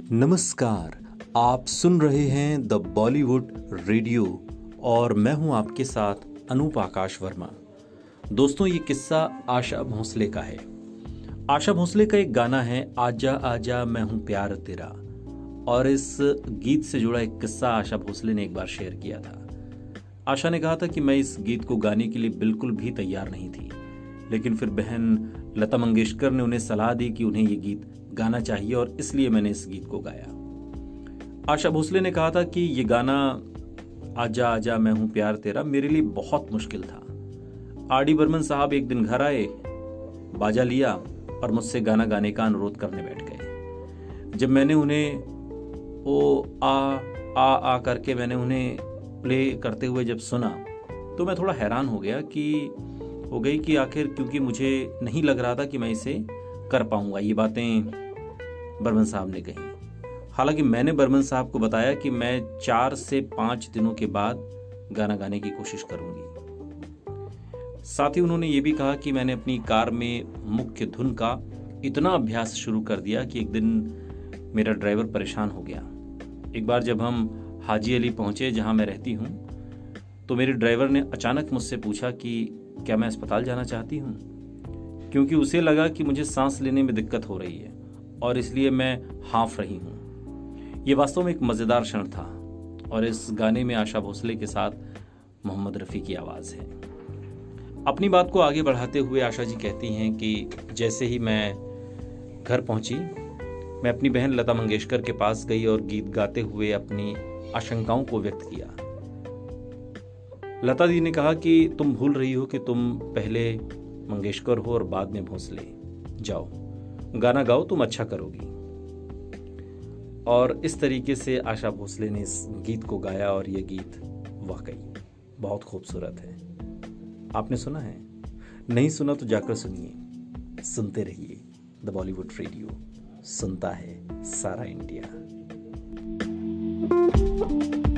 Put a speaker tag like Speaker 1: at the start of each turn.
Speaker 1: नमस्कार। आप सुन रहे हैं द बॉलीवुड रेडियो और मैं हूं आपके साथ अनूप आकाश वर्मा। दोस्तों, ये किस्सा आशा भोसले का है। आशा भोसले का एक गाना है आजा आजा मैं हूं प्यार तेरा, और इस गीत से जुड़ा एक किस्सा आशा भोसले ने एक बार शेयर किया था। आशा ने कहा था कि मैं इस गीत को गाने के लिए बिल्कुल भी तैयार नहीं थी, लेकिन फिर बहन लता मंगेशकर ने उन्हें सलाह दी कि उन्हें ये गीत गाना चाहिए और इसलिए मैंने इस गीत को गाया। आशा भोसले ने कहा था कि ये गाना आजा आजा मैं हूं प्यार तेरा मेरे लिए बहुत मुश्किल था। आर.डी. बर्मन साहब एक दिन घर आए, बाजा लिया और मुझसे गाना गाने का अनुरोध करने बैठ गए। जब मैंने उन्हें ओ आ करके मैंने उन्हें प्ले करते हुए जब सुना तो मैं थोड़ा हैरान हो गई कि आखिर, क्योंकि मुझे नहीं लग रहा था कि मैं इसे कर पाऊंगा। ये बातें बर्मन साहब ने कही। हालांकि मैंने बर्मन साहब को बताया कि मैं 4 से 5 दिनों के बाद गाना गाने की कोशिश करूंगी। साथ ही उन्होंने ये भी कहा कि मैंने अपनी कार में मुख्य धुन का इतना अभ्यास शुरू कर दिया कि एक दिन मेरा ड्राइवर परेशान हो गया। एक बार जब हम हाजी अली पहुंचे जहां मैं रहती हूं, तो मेरे ड्राइवर ने अचानक मुझसे पूछा कि क्या मैं अस्पताल जाना चाहती हूं, क्योंकि उसे लगा कि मुझे सांस लेने में दिक्कत हो रही है और इसलिए मैं हाँफ रही हूं। ये वास्तव में एक मजेदार क्षण था और इस गाने में आशा भोसले के साथ मोहम्मद रफ़ी की आवाज है। अपनी बात को आगे बढ़ाते हुए आशा जी कहती हैं कि जैसे ही मैं घर पहुंची, मैं अपनी बहन लता मंगेशकर के पास गई और गीत गाते हुए अपनी आशंकाओं को व्यक्त किया। लता दी ने कहा कि तुम भूल रही हो कि तुम पहले मंगेशकर हो और बाद में भोसले। जाओ गाना गाओ, तुम अच्छा करोगी। और इस तरीके से आशा भोसले ने इस गीत को गाया और यह गीत वाकई बहुत खूबसूरत है। आपने सुना है? नहीं सुना तो जाकर सुनिए। सुनते रहिए द बॉलीवुड रेडियो, सुनता है सारा इंडिया।